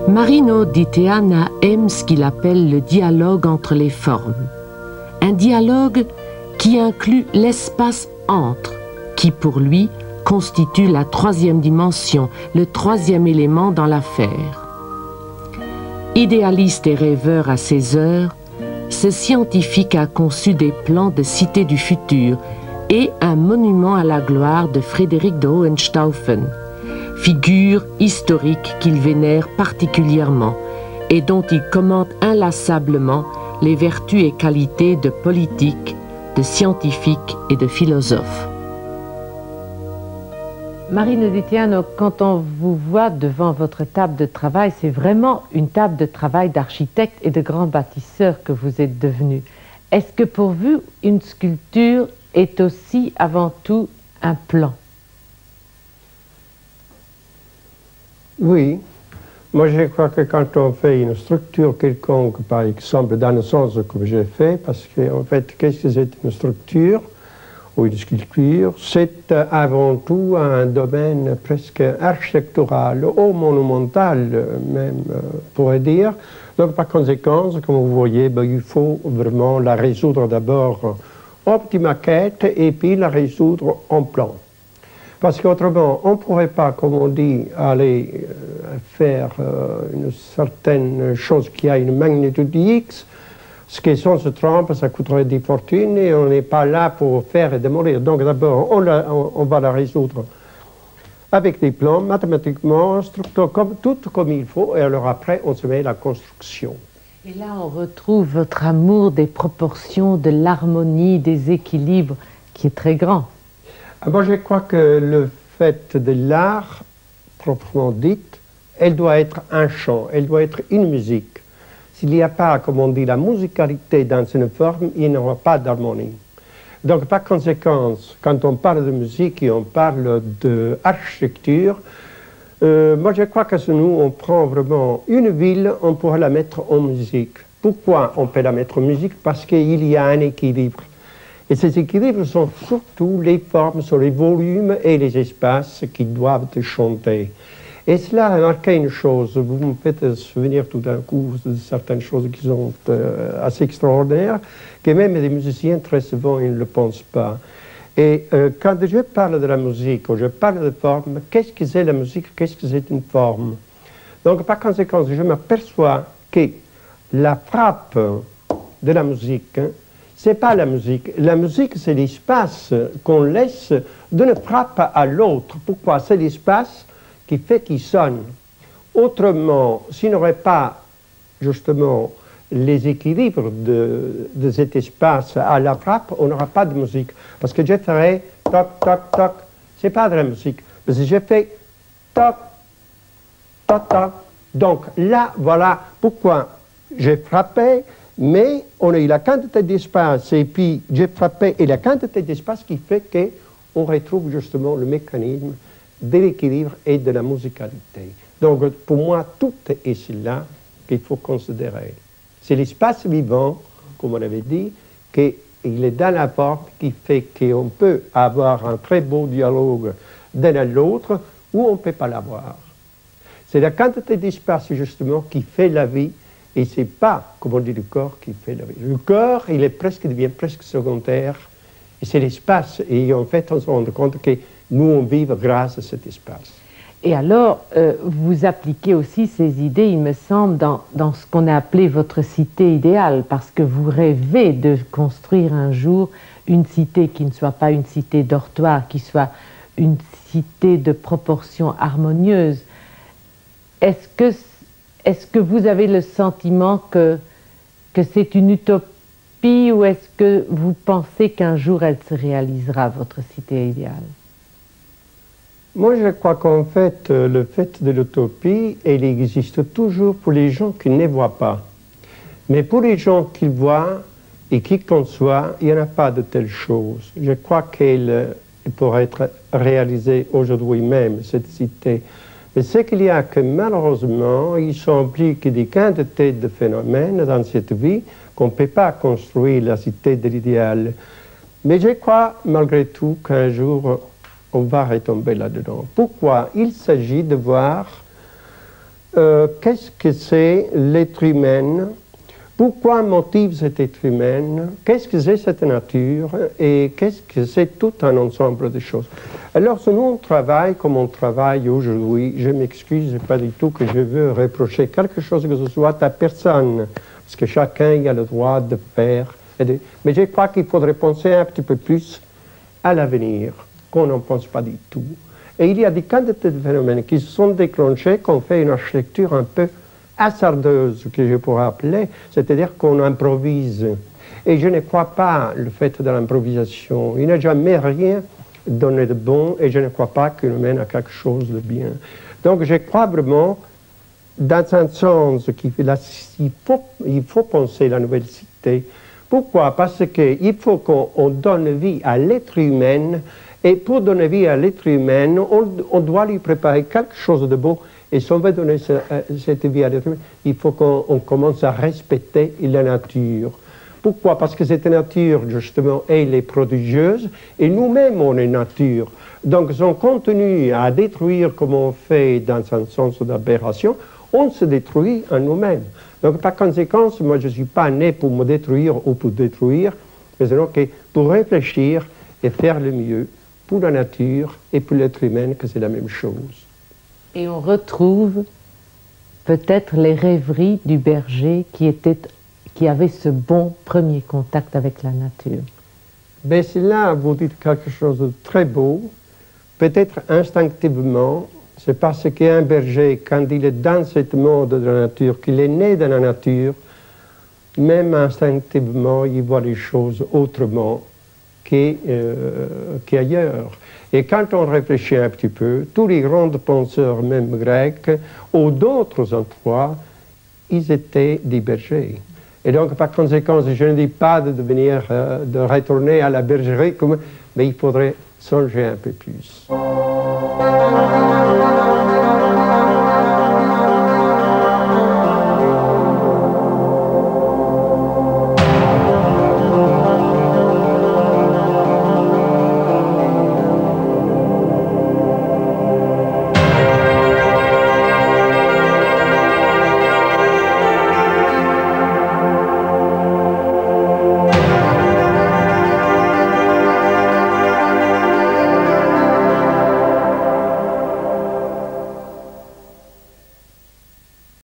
Marino di Teana aime ce qu'il appelle le dialogue entre les formes. Un dialogue qui inclut l'espace entre, qui pour lui constitue la troisième dimension, le troisième élément dans l'affaire. Idéaliste et rêveur à ses heures, ce scientifique a conçu des plans de cité du futur et un monument à la gloire de Frédéric de Hohenstaufen, figure historique qu'il vénère particulièrement et dont il commente inlassablement les vertus et qualités de politique, de scientifique et de philosophe. Marino di Teana, quand on vous voit devant votre table de travail, c'est vraiment une table de travail d'architecte et de grand bâtisseur que vous êtes devenu. Est-ce que pour vous, une sculpture est aussi avant tout un plan? Oui. Moi, je crois que quand on fait une structure quelconque, par exemple, dans le sens comme j'ai fait, parce qu'en fait, qu'est-ce que c'est une structure ou une sculpture? C'est avant tout un domaine presque architectural, ou monumental même, pourrait dire. Donc, par conséquent, comme vous voyez, ben, il faut vraiment la résoudre d'abord en petite maquette et puis la résoudre en plan. Parce qu'autrement, on ne pourrait pas, comme on dit, aller faire une certaine chose qui a une magnitude X, ce qui sans se trompe, ça coûterait des fortunes et on n'est pas là pour faire et démolir. Donc d'abord, on va la résoudre avec des plans, mathématiquement, tout comme il faut, et alors après, on se met à la construction. Et là, on retrouve votre amour des proportions, de l'harmonie, des équilibres, qui est très grand. Moi, je crois que le fait de l'art, proprement dit, elle doit être un chant, elle doit être une musique. S'il n'y a pas, comme on dit, la musicalité dans une forme, il n'y aura pas d'harmonie. Donc, par conséquent, quand on parle de musique et on parle d'architecture, moi, je crois que si nous, on prend vraiment une ville, on pourrait la mettre en musique. Pourquoi on peut la mettre en musique? Parce qu'il y a un équilibre. Et ces équilibres sont surtout les formes, sont les volumes et les espaces qui doivent chanter. Et cela a marqué une chose, vous me faites souvenir tout d'un coup de certaines choses qui sont assez extraordinaires, que même les musiciens, très souvent, ils ne le pensent pas. Et quand je parle de la musique, ou je parle de forme, qu'est-ce que c'est la musique, qu'est-ce que c'est une forme? Donc, par conséquent, je m'aperçois que la frappe de la musique, c'est pas la musique. La musique, c'est l'espace qu'on laisse d'une frappe à l'autre. Pourquoi? C'est l'espace qui fait qu'il sonne. Autrement, s'il n'y aurait pas, justement, les équilibres de cet espace à la frappe, on n'aura pas de musique. Parce que je ferais toc, toc, toc, c'est pas de la musique. Parce que je fais toc, toc, toc. Donc là, voilà pourquoi j'ai frappé, mais on a eu la quantité d'espace, et puis j'ai frappé, et la quantité d'espace qui fait qu'on retrouve justement le mécanisme de l'équilibre et de la musicalité. Donc pour moi, tout est cela qu'il faut considérer. C'est l'espace vivant, comme on avait dit, qu'il est dans la forme qui fait qu'on peut avoir un très beau dialogue d'un à l'autre, ou on ne peut pas l'avoir. C'est la quantité d'espace, justement, qui fait la vie, et ce n'est pas, comme on dit, le corps qui fait la vie. Le corps, il devient presque secondaire, et c'est l'espace. Et en fait, on se rend compte que nous, on vit grâce à cet espace. Et alors, vous appliquez aussi ces idées, il me semble, dans ce qu'on a appelé votre cité idéale, parce que vous rêvez de construire un jour une cité qui ne soit pas une cité dortoir, qui soit une cité de proportions harmonieuses. Est-ce que vous avez le sentiment que c'est une utopie, ou est-ce que vous pensez qu'un jour elle se réalisera, votre cité idéale? Moi, je crois qu'en fait, le fait de l'utopie, elle existe toujours pour les gens qui ne voient pas. Mais pour les gens qui voient et qui conçoivent, il n'y en a pas de telle chose. Je crois qu'elle pourrait être réalisée aujourd'hui même, cette cité. Mais ce qu'il y a que malheureusement, il s'implique des quantités de phénomènes dans cette vie qu'on ne peut pas construire la cité de l'idéal. Mais je crois malgré tout qu'un jour, on va retomber là-dedans. Pourquoi? Il s'agit de voir qu'est-ce que c'est l'être humain? Pourquoi motive cet être humain? Qu'est-ce que c'est cette nature? Et qu'est-ce que c'est tout un ensemble de choses? Alors, si nous on travaille comme on travaille aujourd'hui, je m'excuse pas du tout que je veux reprocher quelque chose que ce soit à personne, parce que chacun a le droit de faire. Mais je crois qu'il faudrait penser un petit peu plus à l'avenir, qu'on n'en pense pas du tout. Et il y a des quantités de phénomènes qui se sont déclenchés, qu'on fait une architecture un peu hasardeuse, que je pourrais appeler, c'est-à-dire qu'on improvise. Et je ne crois pas le fait de l'improvisation. Il n'a jamais rien donné de bon, et je ne crois pas qu'il mène à quelque chose de bien. Donc je crois vraiment, dans un sens, qu'il faut penser la nouvelle cité. Pourquoi? Parce qu'il faut qu'on donne vie à l'être humain, et pour donner vie à l'être humain, on doit lui préparer quelque chose de beau. Et si on veut donner cette vie à l'être humain, il faut qu'on commence à respecter la nature. Pourquoi? Parce que cette nature, justement, elle est prodigieuse, et nous-mêmes, on est nature. Donc, si on continue à détruire comme on fait dans un sens d'aberration, on se détruit en nous-mêmes. Donc, par conséquent, moi, je ne suis pas né pour me détruire ou pour détruire, mais pour réfléchir et faire le mieux pour la nature et pour l'être humain, que c'est la même chose. Et on retrouve peut-être les rêveries du berger qui avait ce bon premier contact avec la nature. Ben c'est là, vous dites quelque chose de très beau, peut-être instinctivement, c'est parce qu'un berger, quand il est dans ce monde de la nature, qu'il est né dans la nature, même instinctivement, il voit les choses autrement qu'ailleurs. Et quand on réfléchit un petit peu, tous les grands penseurs, même grecs, ou d'autres endroits, ils étaient des bergers. Et donc, par conséquent, je ne dis pas de retourner à la bergerie, mais il faudrait songer un peu plus.